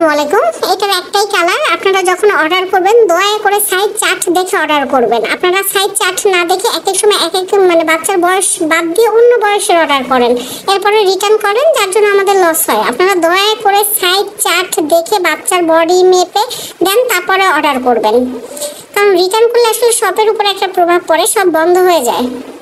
ওয়ালাইকুম। এটার একটাই কালার। আপনারা যখন অর্ডার করবেন দয়া করে সাইজ চার্ট দেখে অর্ডার করবেন। আপনারা সাইজ চার্ট না দেখে এক এক সময় এক এক বাচ্চার বয়স বাদ দিয়ে অন্য বয়সের অর্ডার করেন, এরপরে রিটার্ন করেন, যার জন্য আমাদের লস হয়। আপনারা দয়া করে সাইজ চার্ট দেখে বাচ্চার বডি মেপে দেন, তারপরে অর্ডার করবেন, কারণ রিটার্ন করলে আসলে শপের উপর একটা প্রভাব পড়ে, সব বন্ধ হয়ে যায়।